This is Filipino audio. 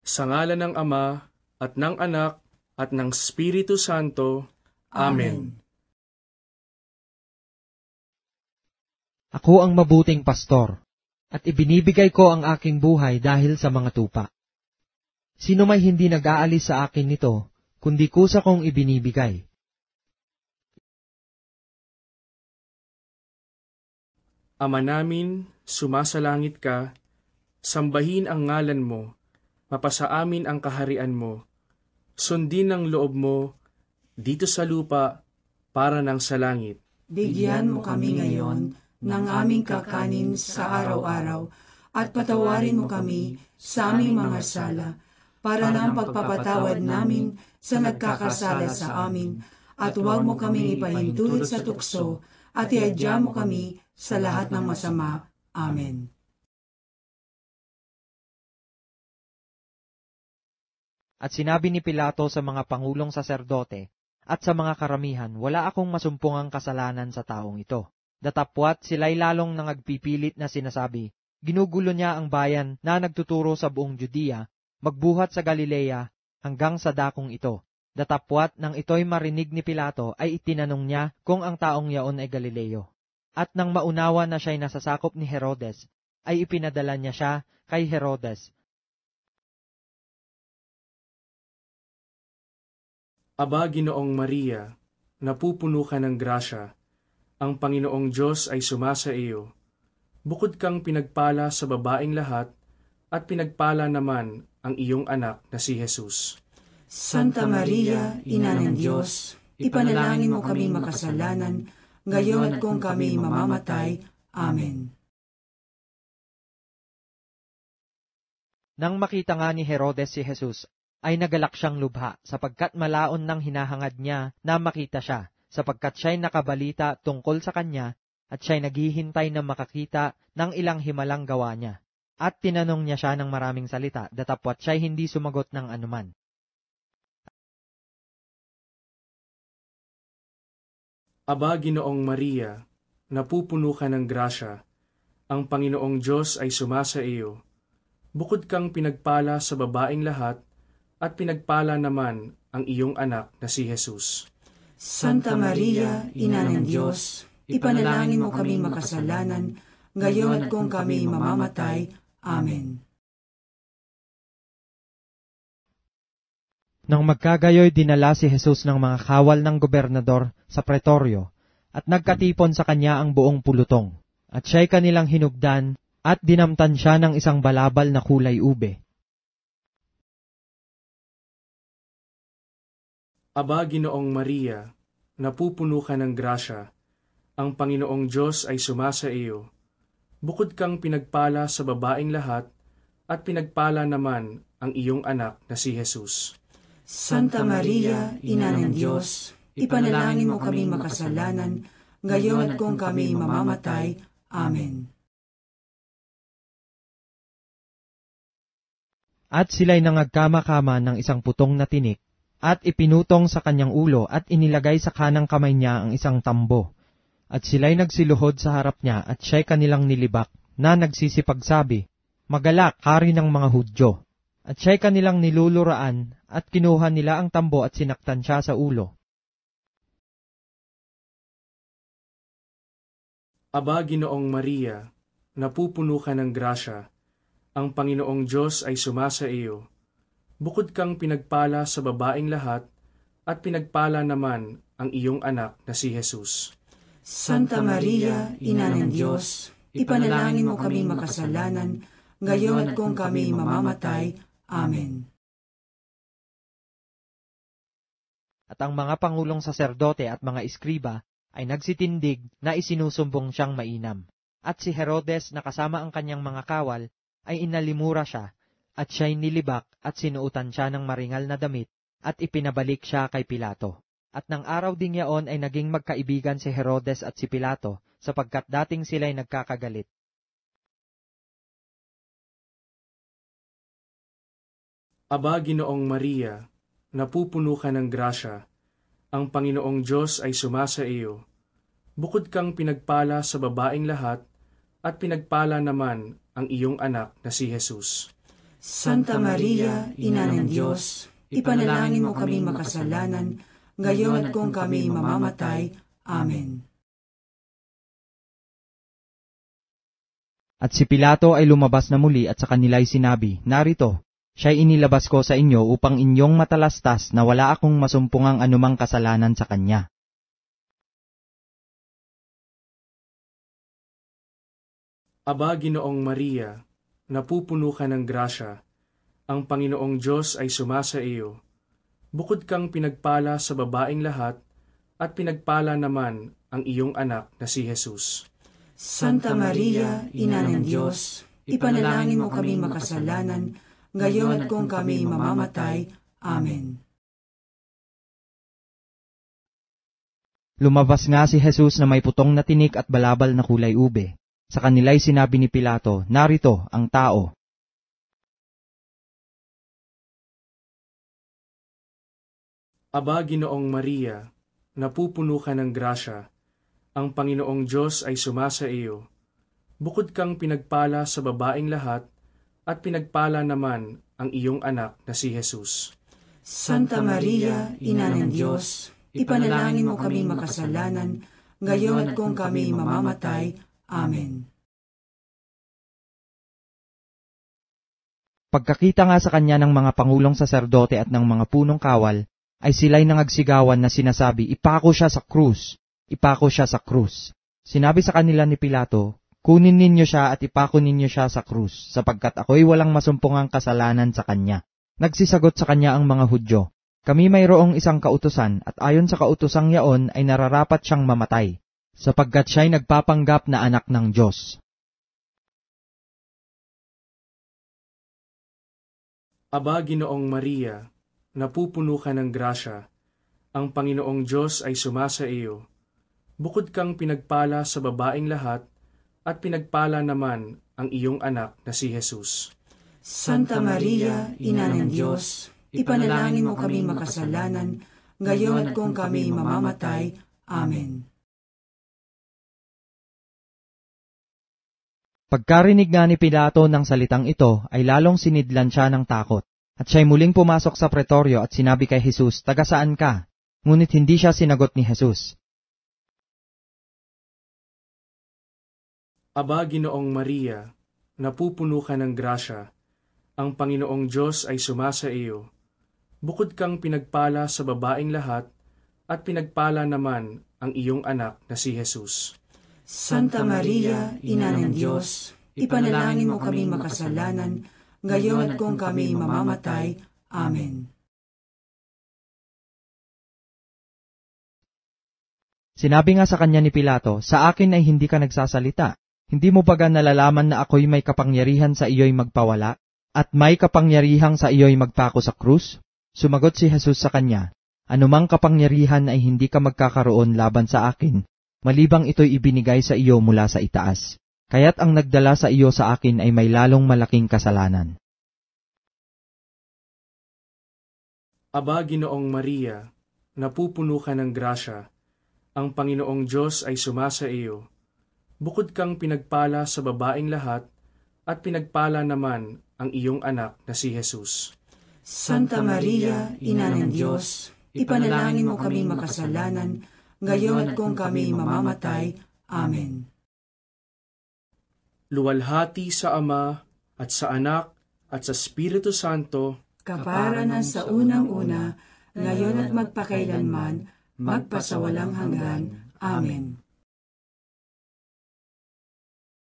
Sa ngalan ng Ama, at ng Anak, at ng Espiritu Santo. Amen. Ako ang mabuting pastor, at ibinibigay ko ang aking buhay dahil sa mga tupa. Sino may hindi nag-aalis sa akin nito, kundi kusa kong ibinibigay. Ama namin, sumasalangit ka, sambahin ang ngalan mo, mapasa amin ang kaharian mo, sundin ang loob mo, dito sa lupa, para ng sa langit. Bigyan mo kami ngayon ng aming kakanin sa araw-araw, at patawarin mo kami sa aming mga sala, para ng pagpapatawad namin sa nagkakasala sa amin, at huwag mo kaming ipahintulot sa tukso, at iadya mo kami sa lahat ng masama. Amen. At sinabi ni Pilato sa mga pangulong saserdote at sa mga karamihan, wala akong masumpungang kasalanan sa taong ito. Datapwat sila'y lalong nangagpipilit na sinasabi, ginugulo niya ang bayan na nagtuturo sa buong Judea, magbuhat sa Galilea hanggang sa dakong ito. Datapwat nang ito'y marinig ni Pilato ay itinanong niya kung ang taong yaon ay Galileo. At nang maunawa na siya'y nasasakop ni Herodes, ay ipinadala niya siya kay Herodes. Aba, Ginoong Maria, napupuno ka ng grasya, ang Panginoong Diyos ay sumasa iyo. Bukod kang pinagpala sa babaeng lahat, at pinagpala naman ang iyong anak na si Jesus. Santa Maria, Ina ng Diyos, ipanalangin mo kami makasalanan, ngayon at kung kami mamamatay. Amen. Nang makita nga ni Herodes si Jesus, ay nagalak siyang lubha, sapagkat malaon ng hinahangad niya na makita siya, sapagkat siya'y nakabalita tungkol sa kanya, at siya'y naghihintay na makakita ng ilang himalang gawa niya. At tinanong niya siya ng maraming salita, datapwat siya'y hindi sumagot ng anuman. Aba, Ginoong Maria, napupuno ka ng grasya, ang Panginoong Diyos ay sumasa iyo. Bukod kang pinagpala sa babaeng lahat, at pinagpala naman ang iyong anak na si Jesus. Santa Maria, Ina ng Diyos, ipanalangin mo kami makasalanan, ngayon at kung kami mamamatay. Amen. Nang magkagayoy, dinala si Jesus ng mga kawal ng gobernador sa pretoryo, at nagkatipon sa kanya ang buong pulutong. At siya'y kanilang hinugdan, at dinamtan siya ng isang balabal na kulay ube. Aba, Ginoong Maria, napupuno ka ng grasya, ang Panginoong Diyos ay sumasa iyo. Bukod kang pinagpala sa babaeng lahat, at pinagpala naman ang iyong anak na si Jesus. Santa Maria, Ina ng Diyos, ipanalangin mo kami makasalanan, ngayon at kung kami mamamatay. Amen. At sila'y nangagkama-kama ng isang putong na tinik, at ipinutong sa kanyang ulo at inilagay sa kanang kamay niya ang isang tambo. At sila'y nagsiluhod sa harap niya at siya'y kanilang nilibak na nagsisipagsabi, "Magalak, hari ng mga Hudyo." At siya'y kanilang niluluraan at kinuha nila ang tambo at sinaktan siya sa ulo. Aba, Ginoong Maria, napupuno ka ng grasya, ang Panginoong Diyos ay sumasa iyo. Bukod kang pinagpala sa babaeng lahat, at pinagpala naman ang iyong anak na si Jesus. Santa Maria, Ina ng Diyos, ipanalangin mo kami makasalanan, ngayon at kung kami mamamatay. Amen. At ang mga pangulong saserdote at mga iskriba ay nagsitindig na isinusumbong siyang mainam. At si Herodes na kasama ang kanyang mga kawal ay inalimura siya, at siya'y nilibak at sinuutan siya ng maringal na damit, at ipinabalik siya kay Pilato. At nang araw ding yaon ay naging magkaibigan si Herodes at si Pilato, sapagkat dating sila'y nagkakagalit. Aba, Ginoong Maria, napupuno ka ng grasya, ang Panginoong Diyos ay sumasa iyo. Bukod kang pinagpala sa babaeng lahat, at pinagpala naman ang iyong anak na si Jesus. Santa Maria, Ina ng Diyos, ipanalangin mo kaming makasalanan, ngayon at kung kami mamamatay. Amen. At si Pilato ay lumabas na muli at sa kanila'y sinabi, "Narito, siya'y inilabas ko sa inyo upang inyong matalastas na wala akong masumpungang anumang kasalanan sa kanya." Aba, Ginoong Maria, napupuno ka ng grasya, ang Panginoong Diyos ay sumasa iyo. Bukod kang pinagpala sa babaeng lahat, at pinagpala naman ang iyong anak na si Jesus. Santa Maria, Ina ng Diyos, ipanalangin mo kaming makasalanan, ngayon at kung kami mamamatay. Amen. Lumabas nga si Jesus na may putong na tinik at balabal na kulay ube. Sa kanila'y sinabi ni Pilato, "Narito ang tao." Aba, Ginoong Maria, napupuno ka ng grasya, ang Panginoong Diyos ay sumasa iyo. Bukod kang pinagpala sa babaeng lahat, at pinagpala naman ang iyong anak na si Jesus. Santa Maria, Ina ng Diyos, ipanalangin mo kaming makasalanan, ngayon at kung kami mamamatay. Amen. Pagkakita nga sa kanya ng mga pangulong saserdote at ng mga punong kawal, ay sila'y nangagsigawan na sinasabi, "Ipako siya sa krus! Ipako siya sa krus!" Sinabi sa kanila ni Pilato, "Kunin ninyo siya at ipako ninyo siya sa krus, sapagkat ako'y walang masumpungang kasalanan sa kanya." Nagsisagot sa kanya ang mga Hudyo, "Kami mayroong isang kautusan, at ayon sa kautosang yaon ay nararapat siyang mamatay, sapagkat siya'y nagpapanggap na anak ng Diyos." Aba, Ginoong Maria, napupuno ka ng grasya, ang Panginoong Diyos ay sumasa iyo. Bukod kang pinagpala sa babaeng lahat, at pinagpala naman ang iyong anak na si Jesus. Santa Maria, Ina ng Diyos, ipanalangin mo kaming makasalanan, ngayon at kung kami mamamatay. Amen. Pagkarinig nga ni Pilato ng salitang ito, ay lalong sinidlan siya ng takot. At siya'y muling pumasok sa pretoryo at sinabi kay Jesus, "Taga-saan ka?" Ngunit hindi siya sinagot ni Jesus. Aba, Ginoong Maria, napupuno ka ng grasya, ang Panginoong Diyos ay sumasa iyo. Bukod kang pinagpala sa babaeng lahat, at pinagpala naman ang iyong anak na si Jesus. Santa Maria, Ina ng Diyos, ipanalangin mo kaming makasalanan, ngayon at kung kami mamamatay. Amen. Sinabi nga sa kanya ni Pilato, "Sa akin ay hindi ka nagsasalita. Hindi mo baga nalalaman na ako'y may kapangyarihan sa iyo'y magpawala, at may kapangyarihang sa iyo'y magpako sa krus?" Sumagot si Jesus sa kanya, "Anumang kapangyarihan ay hindi ka magkakaroon laban sa akin, malibang ito'y ibinigay sa iyo mula sa itaas. Kaya't ang nagdala sa iyo sa akin ay may lalong malaking kasalanan." Aba, Ginoong Maria, napupuno ka ng grasya, ang Panginoong Diyos ay sumasa iyo. Bukod kang pinagpala sa babaeng lahat, at pinagpala naman ang iyong anak na si Jesus. Santa Maria, Ina ng Diyos, ipanalangin mo kaming makasalanan, ngayon at kung kami mamamatay. Amen. Luwalhati sa Ama, at sa Anak, at sa Espiritu Santo, Kapara na sa unang-una, ngayon at magpakailanman, magpasawalang hanggan. Amen.